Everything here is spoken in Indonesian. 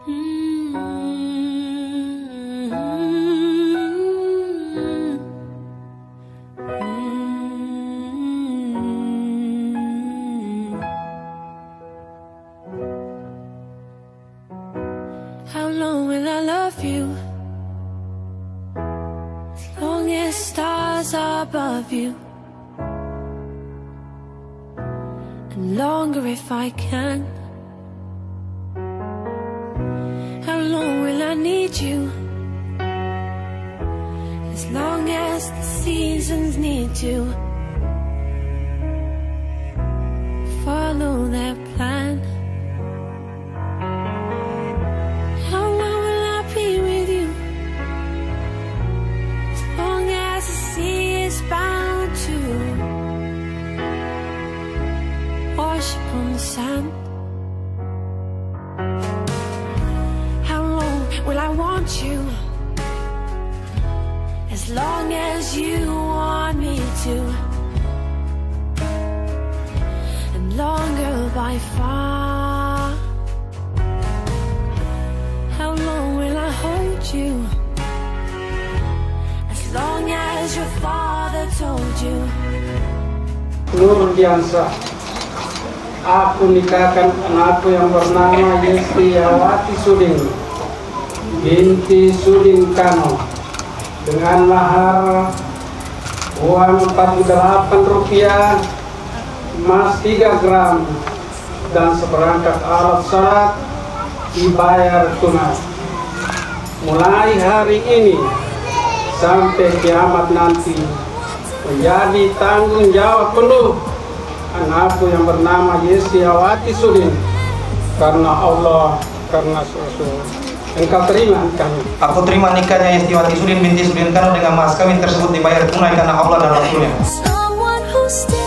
How long will I love you? As long as stars are above you, and longer if I can. How long will I need you? As long as the seasons need to follow their plan. Bound to wash upon the sand. How long will I want you? As long as you want me to, and longer by far. How long will I hold you? As long as your father told you. Nurdiansyah, aku nikahkan anakku yang bernama Yestiawati Suding binti Suding Kano dengan mahar uang 48 rupiah, emas 3 gram, dan seperangkat alat sholat dibayar tunai. Mulai hari ini sampai kiamat nanti menjadi tanggung jawab penuh anakku yang bernama Yestiawati Suding, karena Allah, karena Rasul. Engkau terima nikahnya? Aku terima nikahnya Yestiawati Suding binti Suding Kano dengan mas kawin tersebut dibayar tunai karena Allah dan Rasulnya.